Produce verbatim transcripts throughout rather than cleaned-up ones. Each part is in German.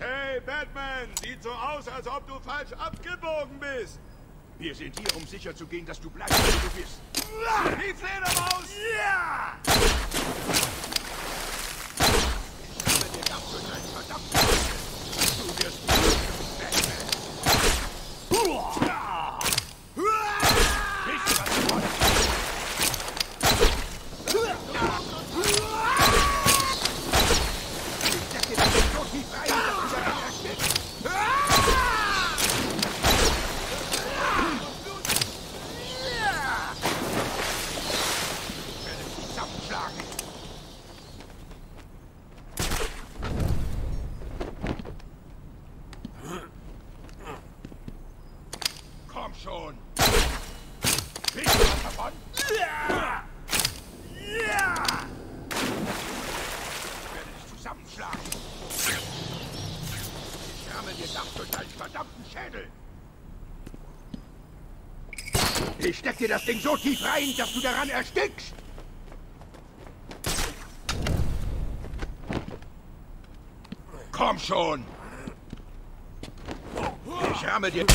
Hey, Batman! Sieht so aus, als ob du falsch abgebogen bist! Wir sind hier, um sicherzugehen, dass du bleibst, wo du bist. Die Fledermaus! Ja! Ich habe dir das durch ein verdammtes... Du wirst Batman. Wisst ihr, was du wolltest? Ich sag dir, das ist so tief rein, dass du daran erstickst. Ich werde dich zusammenschlagen. Komm schon! Willst du was davon? Ja! Ja! Ich werde dich zusammenschlagen. Ich ramme dir das durch deinen verdammten Schädel. Ich steck dir das Ding so tief rein, dass du daran erstickst. Komm schon! Ich ramme dir...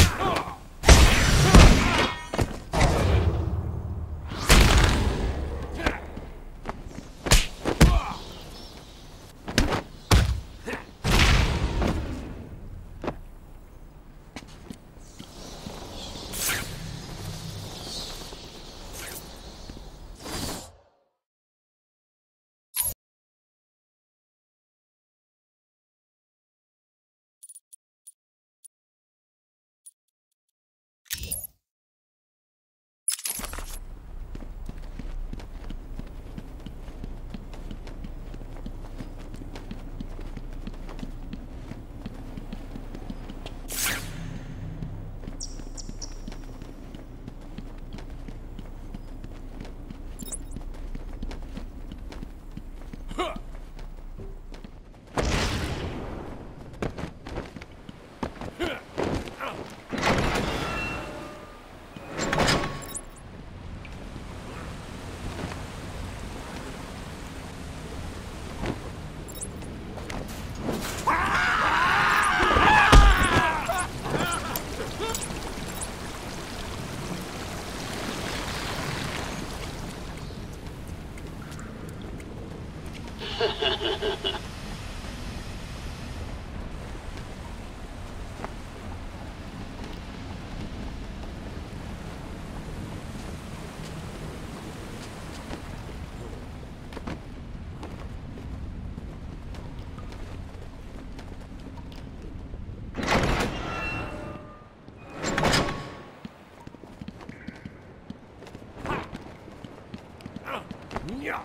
Ja.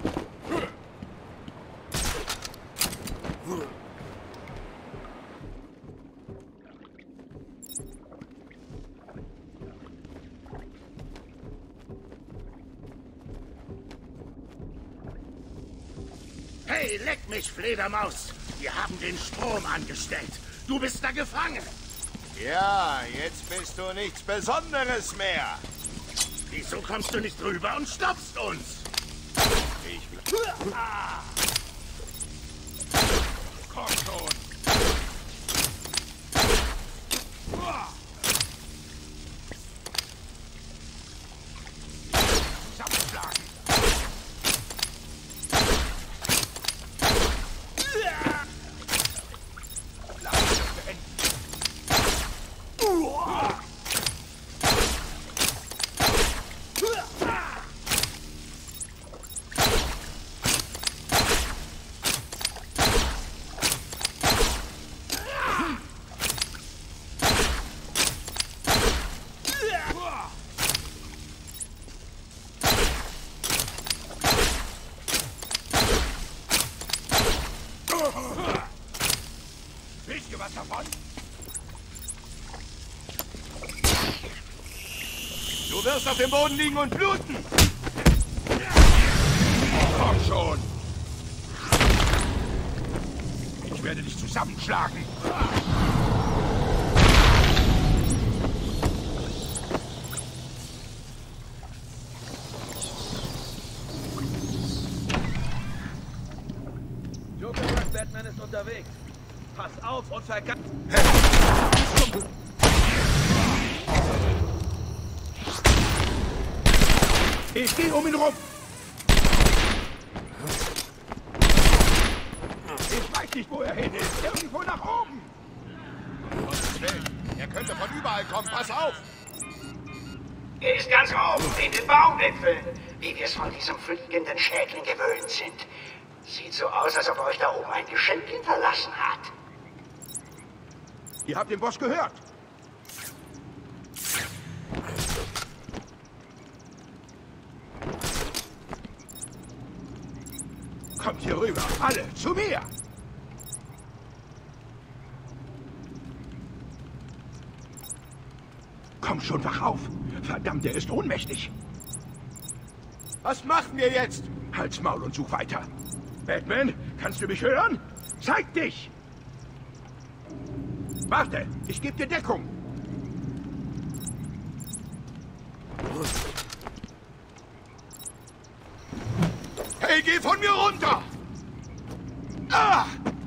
Hey, leck mich, Fledermaus! Wir haben den Strom angestellt. Du bist da gefangen. Ja, jetzt bist du nichts Besonderes mehr. Wieso kommst du nicht rüber und stoppst uns? Ich... Ah. Komm schon! Zusammenschlagen! Lass mich das beenden! Willst du was davon? Du wirst auf dem Boden liegen und bluten. Komm schon! Ich werde dich zusammenschlagen! Joker sagt, Batman ist unterwegs. Pass auf und vergaß. Ich gehe um ihn rum. Ich weiß nicht, wo er hin ist. Irgendwo nach oben. Er könnte von überall kommen. Pass auf! Er ist ganz oben, in den Baumwipfeln, wie wir es von diesem fliegenden Schädling gewöhnt sind. Sieht so aus, als ob er euch da oben ein Geschenk hinterlassen hat. Ihr habt den Boss gehört. Kommt hier rüber, alle, zu mir! Komm schon, wach auf! Verdammt, er ist ohnmächtig! Was machen wir jetzt? Halt's Maul und such weiter! Batman, kannst du mich hören? Zeig dich! Warte, ich gebe dir Deckung! Hey, geh von mir runter! Ah!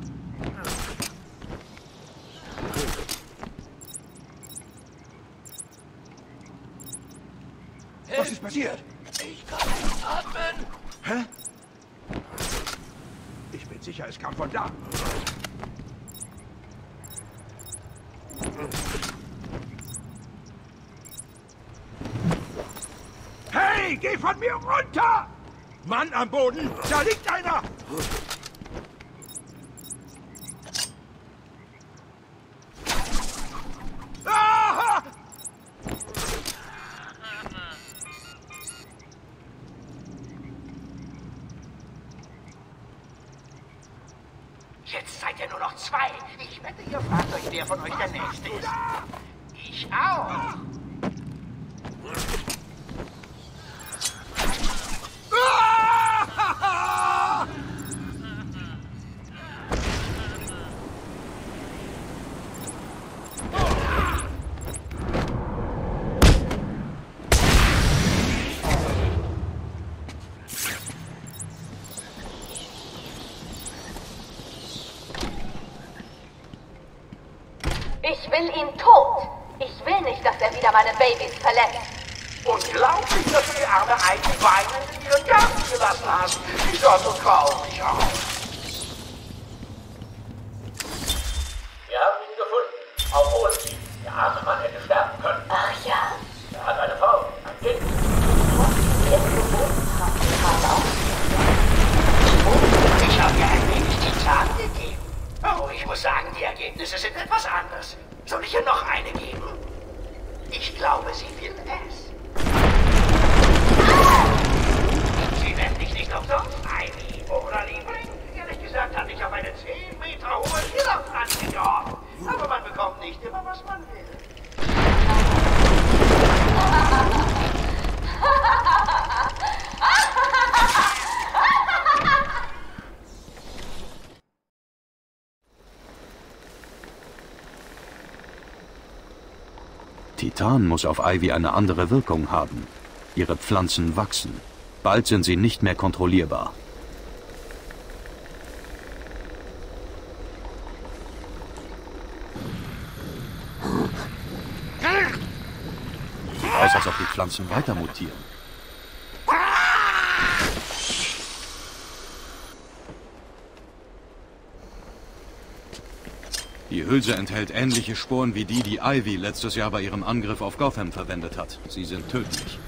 Was ist passiert? Ich kann nicht atmen! Hä? Ich bin sicher, es kam von da. Hey, geh von mir runter! Mann am Boden, da liegt einer! Ah! Jetzt seid ihr nur noch zwei. Ich wette, ihr fragt euch, wer von euch der Nächste ist. Ich auch. Ich will ihn tot. Ich will nicht, dass er wieder meine Babys verletzt. Unglaublich, dass du die arme Ivy weinend in ihren Garten gelassen hast. Die sah so traurig aus. Wir haben ihn gefunden. Auch ohne ihn. Der arme Mann hätte sterben können. Ach ja? Er hat eine Frau, ein Kind. Ich habe ihr ein wenig Titan gegeben. Oh, ich muss sagen, die Ergebnisse sind etwas anders. Soll ich ihr noch eine geben? Ich glaube, sie will es. Sie nennt dich nicht umsonst Ivy, oder Liebling? Ehrlich gesagt hatte ich auf eine zehn Meter hohe Killerpflanze gehofft. Aber man bekommt nicht immer, was man will. Titan muss auf Ivy eine andere Wirkung haben. Ihre Pflanzen wachsen. Bald sind sie nicht mehr kontrollierbar. Sieht aus, als ob die Pflanzen weiter mutieren. Die Hülse enthält ähnliche Sporen wie die, die Ivy letztes Jahr bei ihrem Angriff auf Gotham verwendet hat. Sie sind tödlich.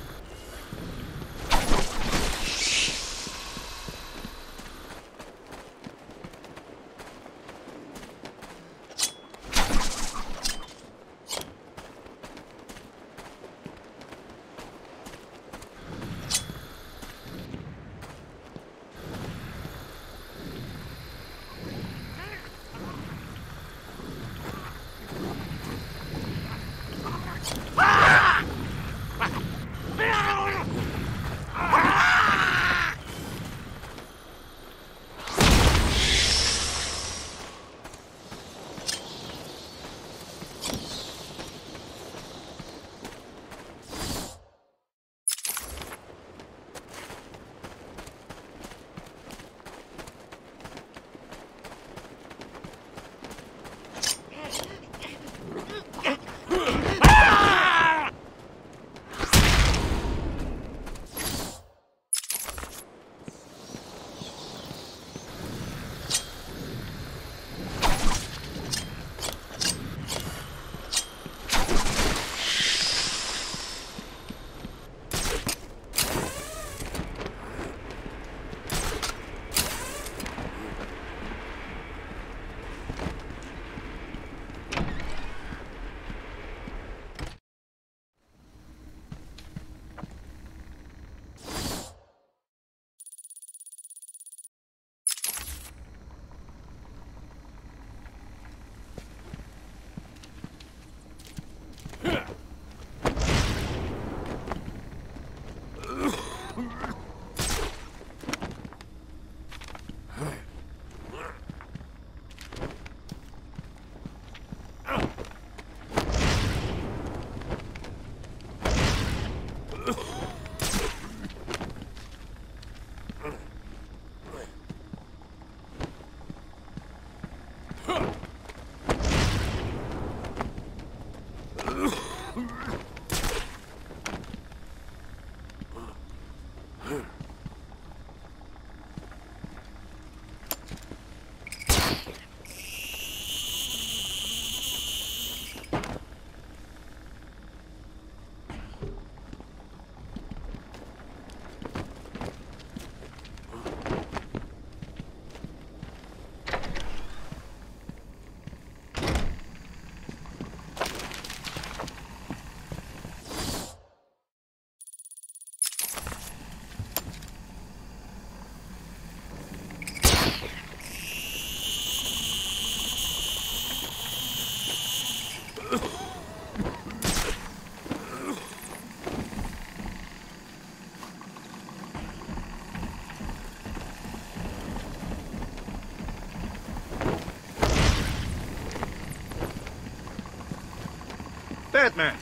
Batman!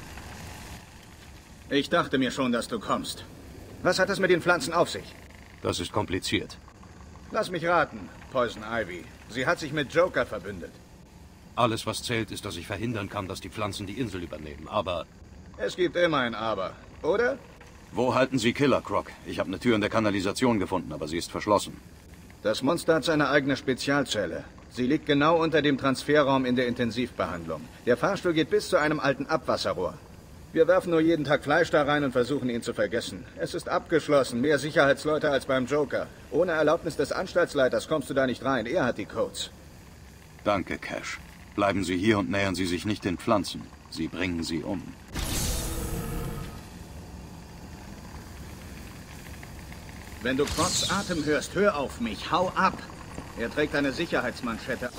Ich dachte mir schon, dass du kommst. Was hat es mit den Pflanzen auf sich? Das ist kompliziert. Lass mich raten, Poison Ivy. Sie hat sich mit Joker verbündet. Alles, was zählt, ist, dass ich verhindern kann, dass die Pflanzen die Insel übernehmen. Aber... Es gibt immer ein Aber, oder? Wo halten Sie Killer, Croc? Ich habe eine Tür in der Kanalisation gefunden, aber sie ist verschlossen. Das Monster hat seine eigene Spezialzelle. Sie liegt genau unter dem Transferraum in der Intensivbehandlung. Der Fahrstuhl geht bis zu einem alten Abwasserrohr. Wir werfen nur jeden Tag Fleisch da rein und versuchen, ihn zu vergessen. Es ist abgeschlossen, mehr Sicherheitsleute als beim Joker. Ohne Erlaubnis des Anstaltsleiters kommst du da nicht rein. Er hat die Codes. Danke, Cash. Bleiben Sie hier und nähern Sie sich nicht den Pflanzen. Sie bringen sie um. Wenn du Crocs Atem hörst, hör auf mich. Hau ab! Er trägt eine Sicherheitsmanschette.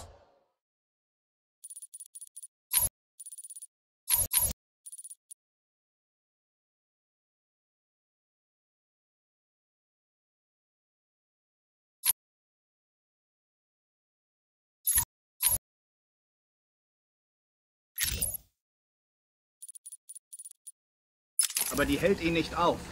Aber die hält ihn nicht auf.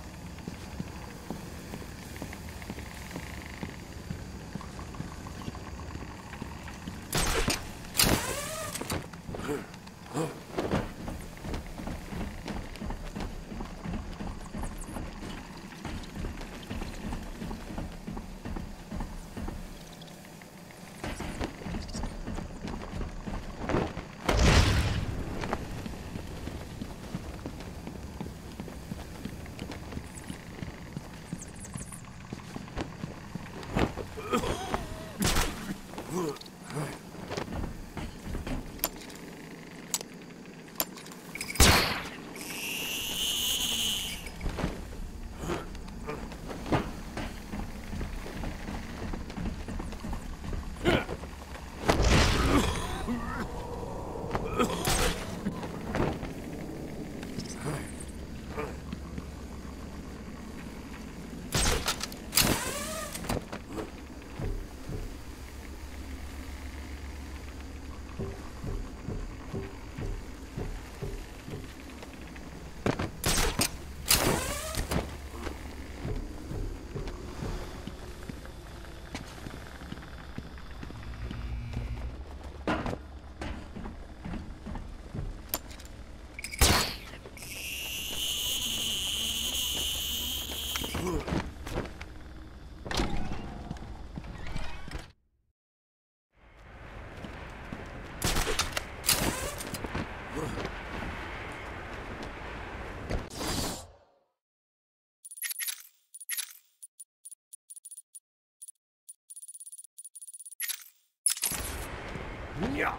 Ja.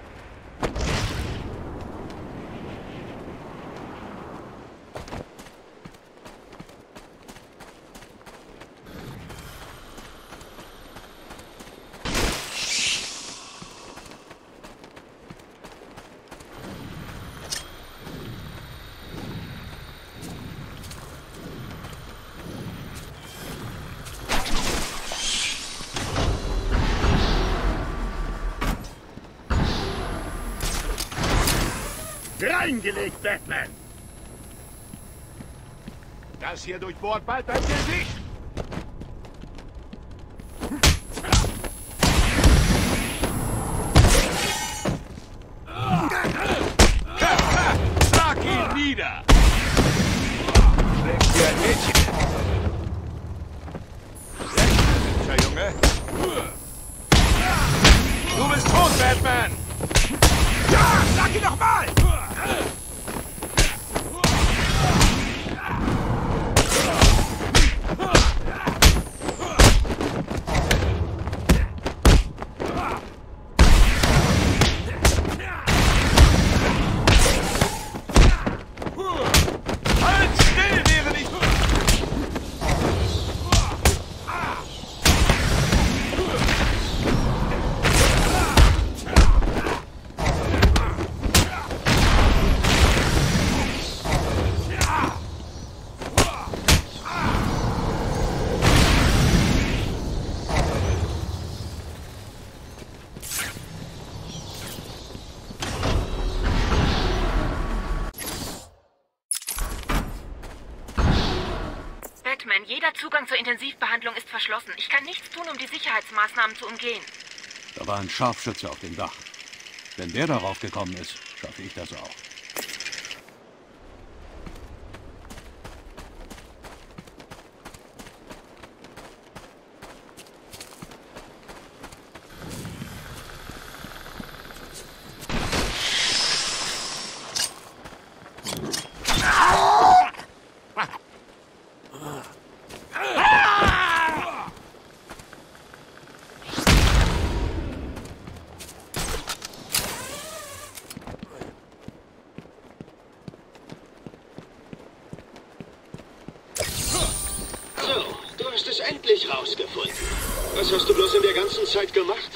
Reingelegt, Batman! Das hier durchbohrt bald dein Gesicht! Schlag ihn nieder! Schlägt dir ein Mädchen! Sehr Junge! Du bist tot, Batman! Ja, schlag ihn doch mal! Batman, jeder Zugang zur Intensivbehandlung ist verschlossen. Ich kann nichts tun, um die Sicherheitsmaßnahmen zu umgehen. Da war ein Scharfschütze auf dem Dach. Wenn der darauf gekommen ist, schaffe ich das auch. Rausgefunden. Was hast du bloß in der ganzen Zeit gemacht?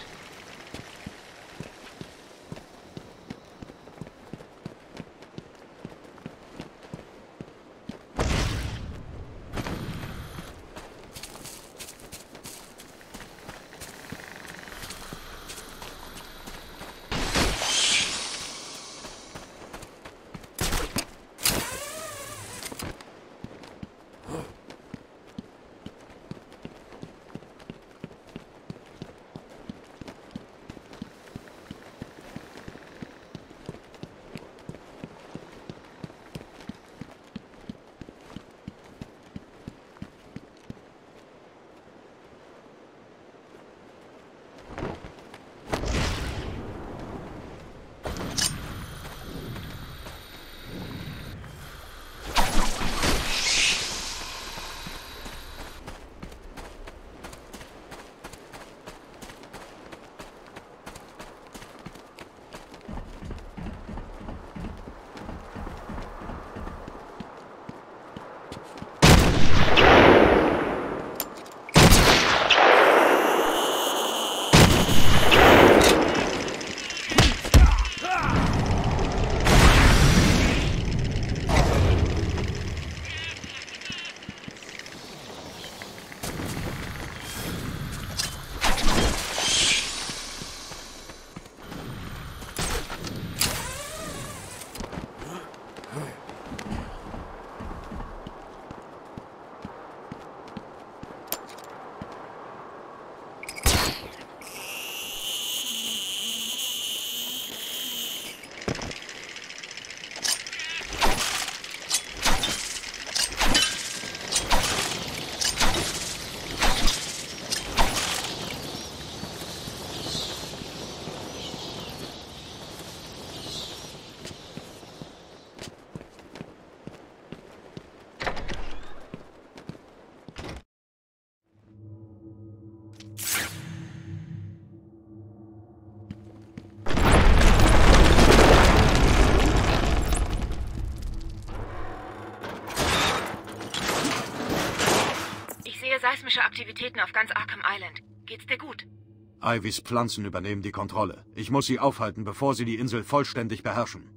Seismische Aktivitäten auf ganz Arkham Island. Geht's dir gut? Ivys Pflanzen übernehmen die Kontrolle. Ich muss sie aufhalten, bevor sie die Insel vollständig beherrschen.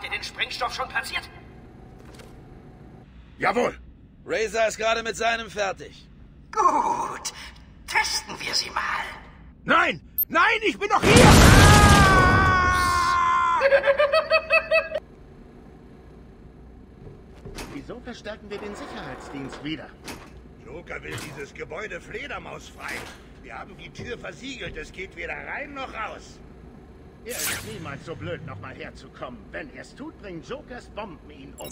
ihr den Sprengstoff schon platziert? Jawohl. Razor ist gerade mit seinem fertig. Gut. Testen wir sie mal. Nein! Nein, ich bin doch hier! Wieso verstärken wir den Sicherheitsdienst wieder? Joker will dieses Gebäude fledermausfrei. Wir haben die Tür versiegelt. Es geht weder rein noch raus. Er ist niemals so blöd, nochmal herzukommen. Wenn er es tut, bringen Jokers Bomben ihn um.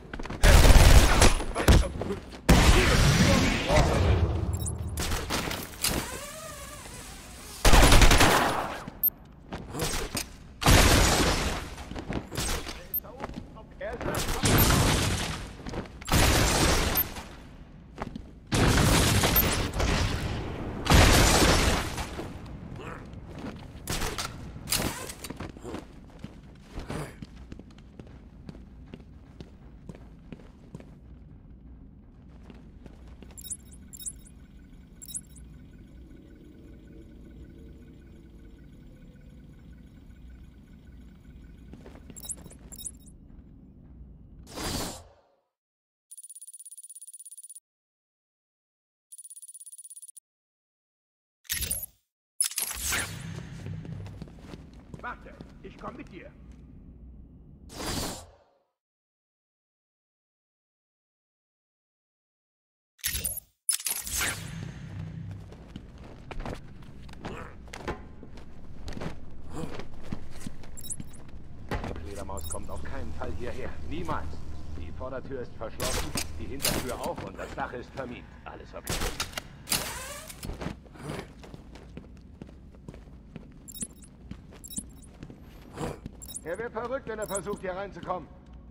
Warte, ich komm mit dir. Die Fledermaus kommt auf keinen Fall hierher. Niemals. Die Vordertür ist verschlossen, die Hintertür auch und das Dach ist vermint. Alles okay. Er wird verrückt, wenn er versucht, hier reinzukommen.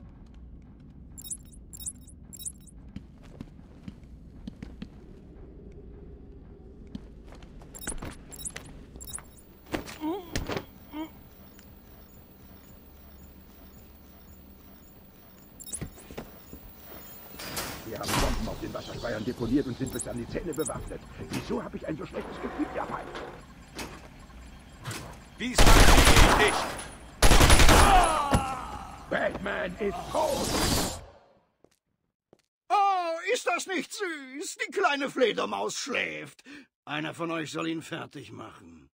Wir haben Bomben auf den Wasserspeiern deponiert und sind bis an die Zähne bewaffnet. Wieso habe ich ein so schlechtes Gefühl dabei? Diesmal kriege ich dich. Batman ist tot! Oh, ist das nicht süß? Die kleine Fledermaus schläft. Einer von euch soll ihn fertig machen.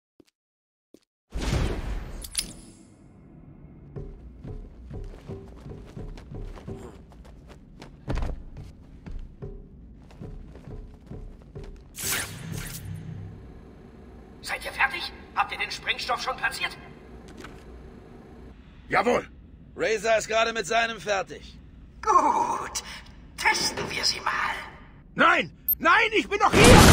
Seid ihr fertig? Habt ihr den Sprengstoff schon platziert? Jawohl. Razor ist gerade mit seinem fertig. Gut. Testen wir sie mal. Nein! Nein, ich bin doch hier!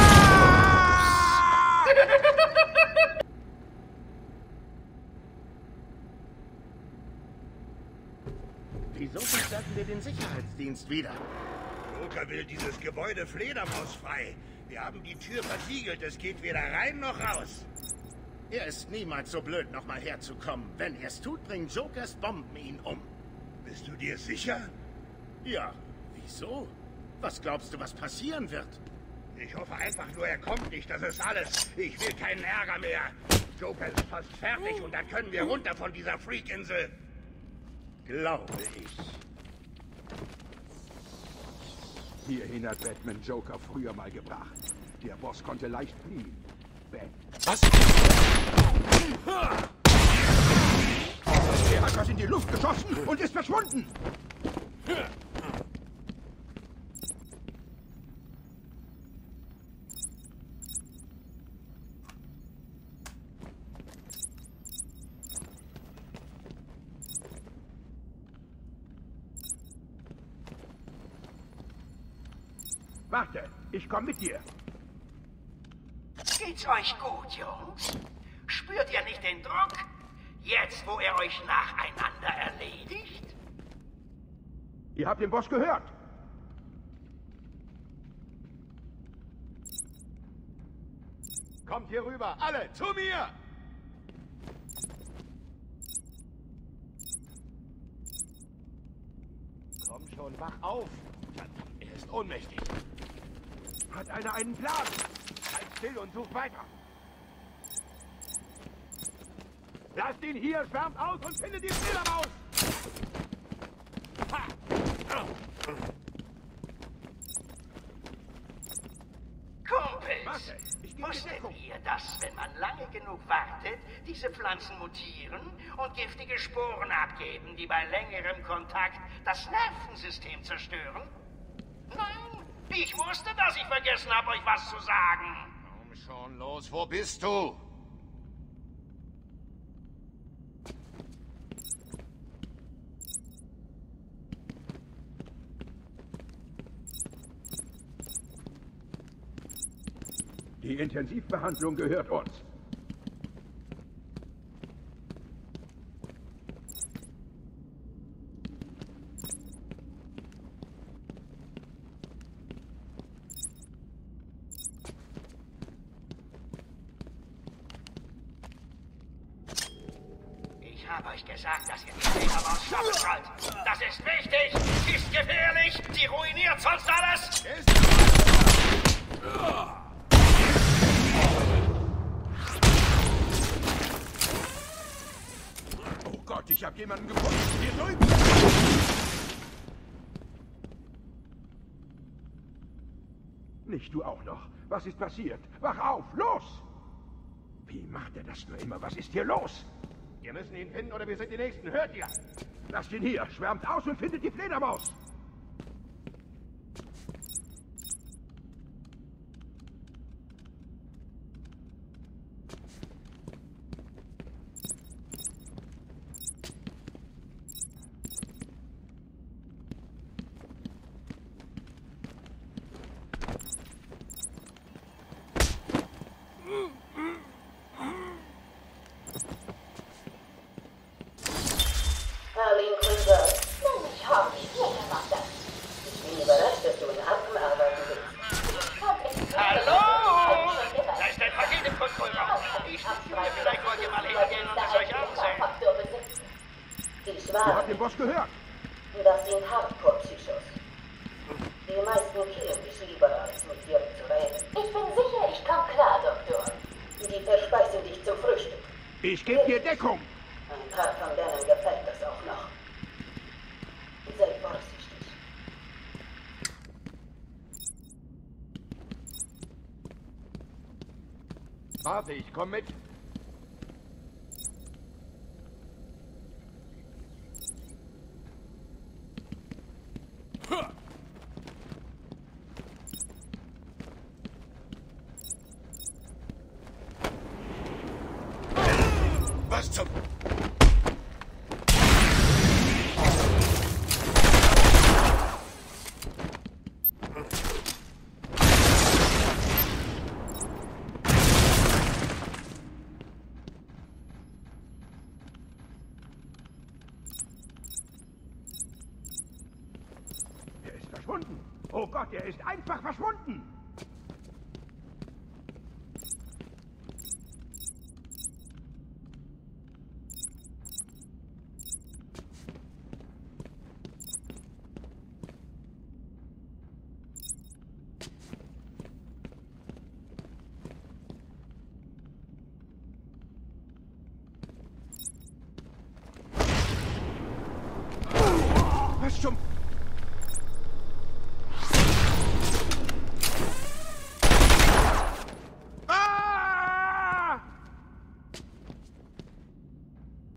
Wieso verstärken wir den Sicherheitsdienst wieder? Joker will dieses Gebäude fledermausfrei. Wir haben die Tür versiegelt. Es geht weder rein noch raus. Er ist niemals so blöd, nochmal herzukommen. Wenn er es tut, bringen Jokers Bomben ihn um. Bist du dir sicher? Ja. Wieso? Was glaubst du, was passieren wird? Ich hoffe einfach nur, er kommt nicht. Das ist alles. Ich will keinen Ärger mehr. Joker ist fast fertig und dann können wir runter von dieser Freakinsel. Glaube ich. Hierhin hat Batman Joker früher mal gebracht. Der Boss konnte leicht fliehen. Bat. Was? Er hat was in die Luft geschossen und ist verschwunden. Warte, ich komm mit dir. Geht's euch gut, Jungs? Spürt ihr nicht den Druck? Jetzt, wo er euch nacheinander erledigt? Ihr habt den Boss gehört. Kommt hier rüber, alle, zu mir! Komm schon, wach auf. Er ist ohnmächtig. Hat einer einen Plan? Halt still und such weiter. Lasst ihn hier, schwärmt aus und findet die Fledermaus! Kumpels, wusstet ihr, dass, wenn man lange genug wartet, diese Pflanzen mutieren und giftige Sporen abgeben, die bei längerem Kontakt das Nervensystem zerstören? Nein, ich wusste, dass ich vergessen habe, euch was zu sagen. Komm schon, los, wo bist du? Die Intensivbehandlung gehört uns. Ich habe euch gesagt, dass ihr die Fledermaus stoppen sollt. Das ist wichtig, sie ist gefährlich, sie ruiniert sonst alles. Oh Gott, ich habe jemanden gefunden. Hier drüben. Nicht du auch noch. Was ist passiert? Wach auf, los! Wie macht er das nur immer? Was ist hier los? Wir müssen ihn finden oder wir sind die Nächsten. Hört ihr? Lasst ihn hier. Schwärmt aus und findet die Fledermaus. Arlene Krüger, nenn mich Harvey, jeder macht das. Ich bin überrascht, dass du in Arkham arbeiten willst. Hallo! Da ist ein Paket im Kontrollraum. Ich studiere, vielleicht wollt ihr mal hingehen und es euch ansehen. Die Du habt Schwaben, den Boss gehört. das sind Hardcore-Psychos. Die meisten killen dich lieber, als mit dir zu reden. Ich bin sicher, ich komme klar, Doktor. Die verspeisen dich zum Frühstück. Ich gebe dir Deckung. Ein paar von denen gefällt das auch noch. Sei vorsichtig. Warte, ich komm mit. Was zum... Er ist verschwunden. Oh Gott, er ist einfach verschwunden. Was zum...